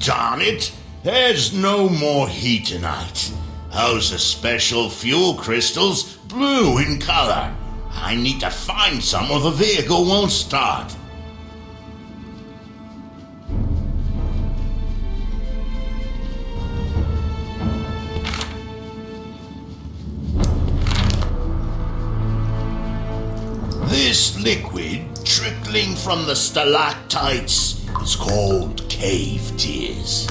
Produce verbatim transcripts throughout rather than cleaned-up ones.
darn it! There's no more heat tonight. Those are special fuel crystals, blue in color. I need to find some or the vehicle won't start. This liquid trickling from the stalactites is called cave tears.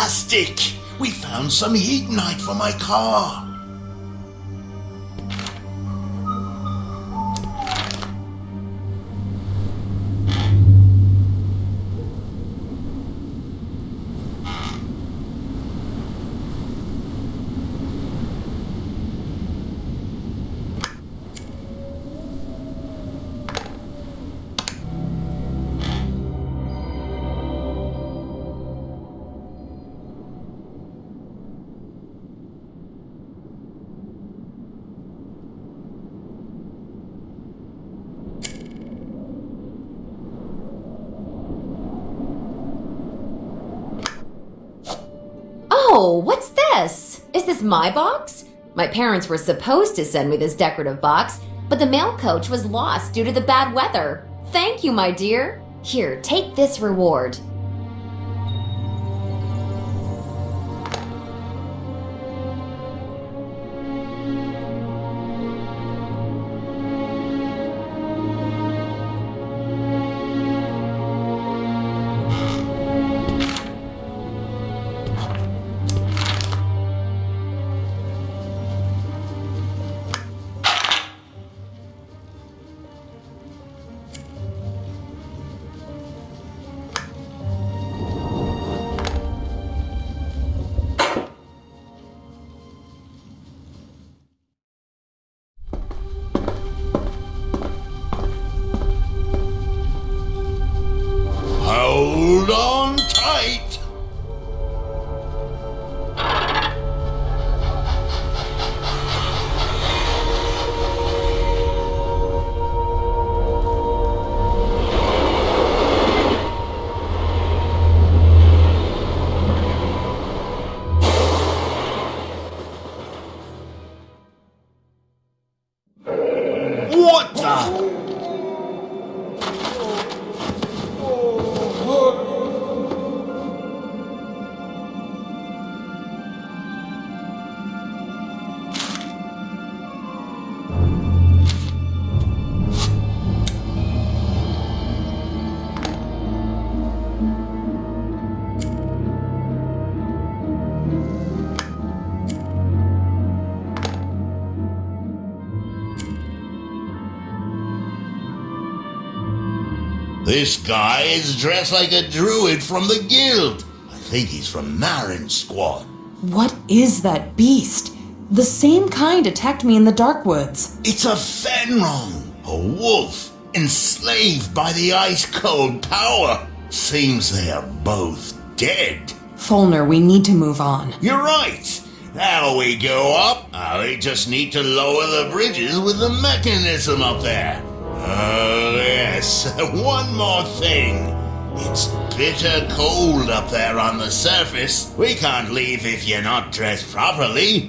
fantastic! We found some heatonite for my car. Oh, what's this? Is this my box? My parents were supposed to send me this decorative box, but the mail coach was lost due to the bad weather. Thank you, my dear. Here, take this reward. Hold on tight. What the? This guy is dressed like a druid from the guild. I think he's from Marin's squad. What is that beast? The same kind attacked me in the dark woods. It's a Fenrong, a wolf, enslaved by the ice-cold power. Seems they are both dead. Fulner, we need to move on. You're right. Now we go up. Uh, we just need to lower the bridges with the mechanism up there. Oh, yes. One more thing. It's bitter cold up there on the surface. We can't leave if you're not dressed properly.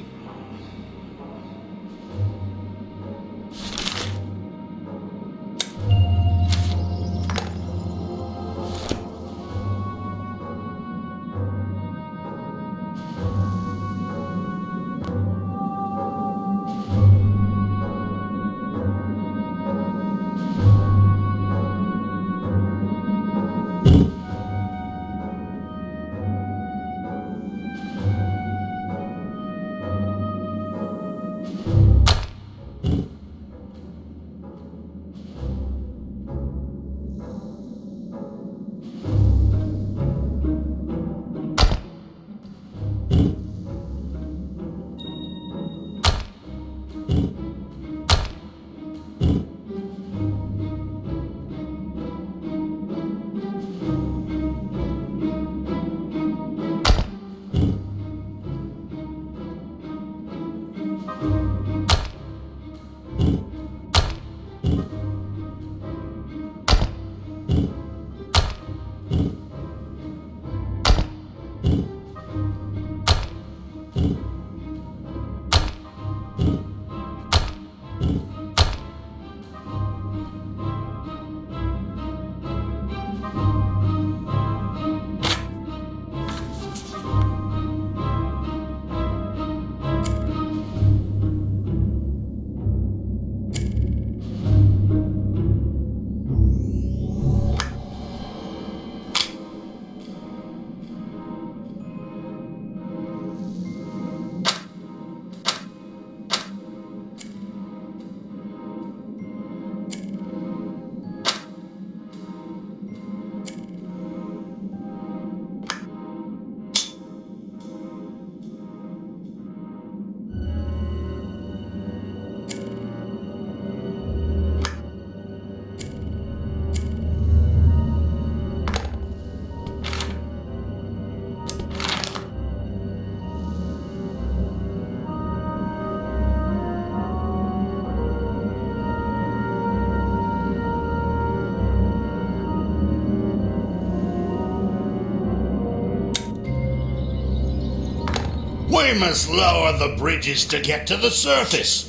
We must lower the bridges to get to the surface.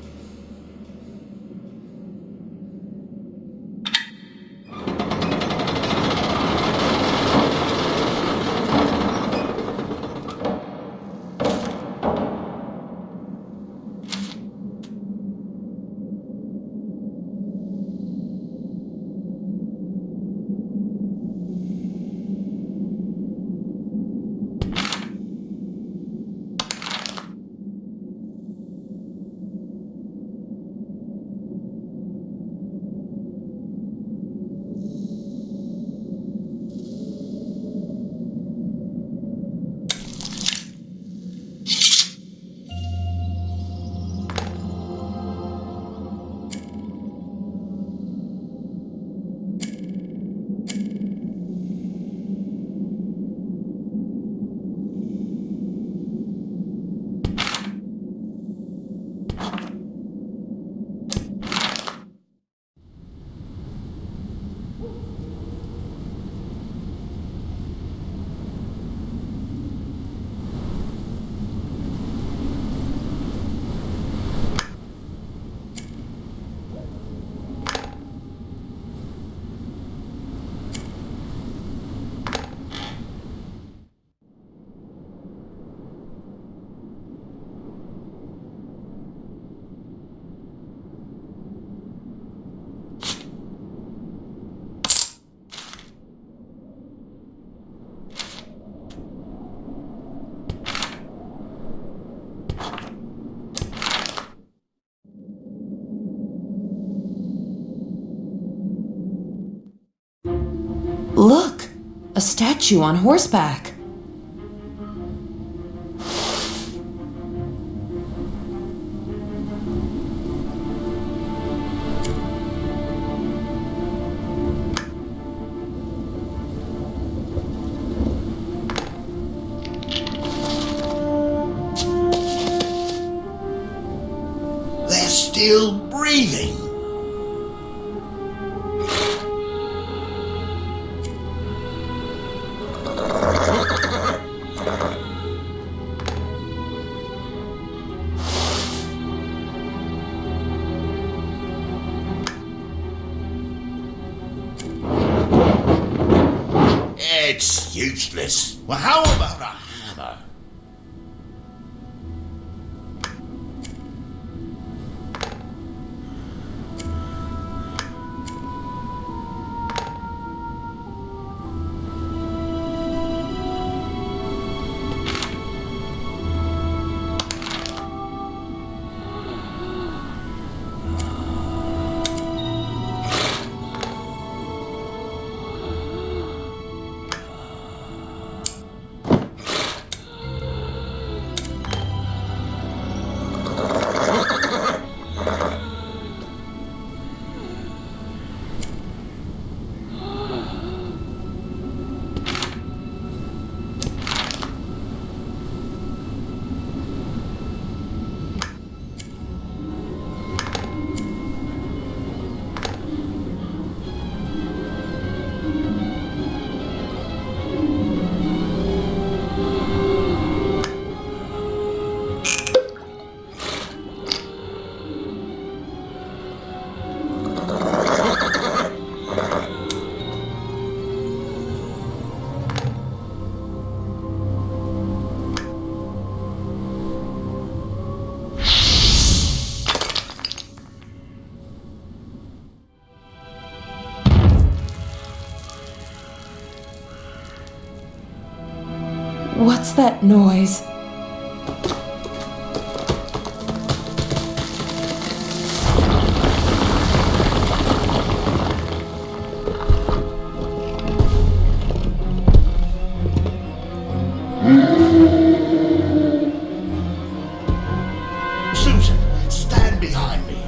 Look! A statue on horseback. They're still breathing. It's useless. Well, how about a hammer? What's that noise? Susan, stand behind me.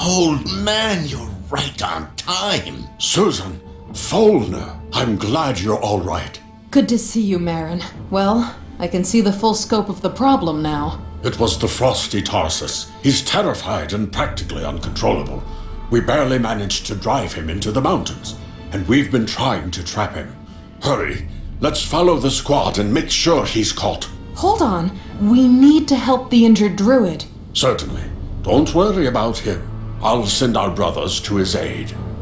Old man, you're right on time. Susan, Folner, I'm glad you're all right. Good to see you, Marin. Well, I can see the full scope of the problem now. It was the Frosty Tarsus. He's terrified and practically uncontrollable. We barely managed to drive him into the mountains, and we've been trying to trap him. Hurry, let's follow the squad and make sure he's caught. Hold on. We need to help the injured druid. Certainly. Don't worry about him. I'll send our brothers to his aid.